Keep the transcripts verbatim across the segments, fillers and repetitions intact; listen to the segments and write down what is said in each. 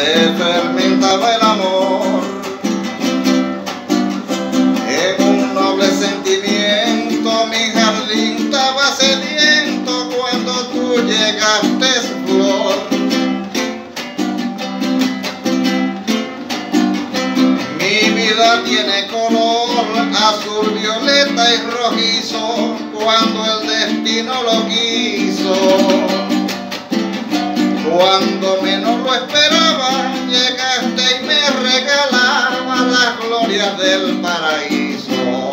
se fermentaba el amor en un noble sentimiento. Mi jardín estaba sediento cuando tú llegaste, flor. Mi vida tiene color azul, violeta y rojizo cuando el destino lo quiso. Cuando menos lo esperaba, llegaste y me regalabas las glorias del paraíso.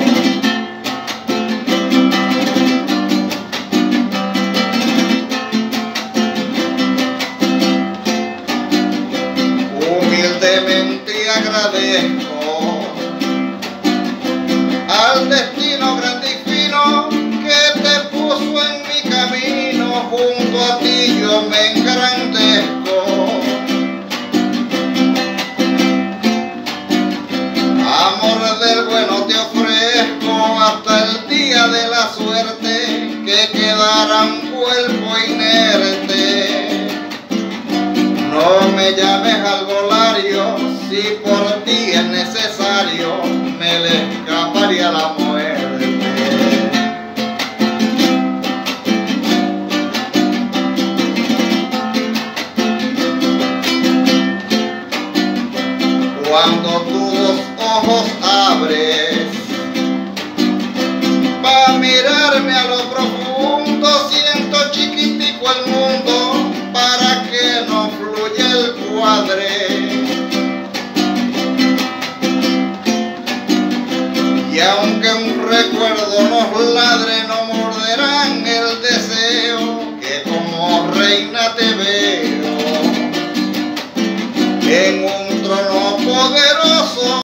Humildemente agradezco al destino grande y fino que te puso en mi camino. Junto a ti yo me engrandezco. Amor del bueno te ofrezco hasta el día de la suerte, que quedará un cuerpo inerte. No me llames algolario, si por ti es necesario, me le escaparía la muerte. Cuando tus ojos abres pa' mirarme a lo profundo, siento chiquitico el mundo para que no fluya el cuadre. Y aunque un recuerdo nos ladre, no morderán el deseo que como reina te veo en un trono poderoso.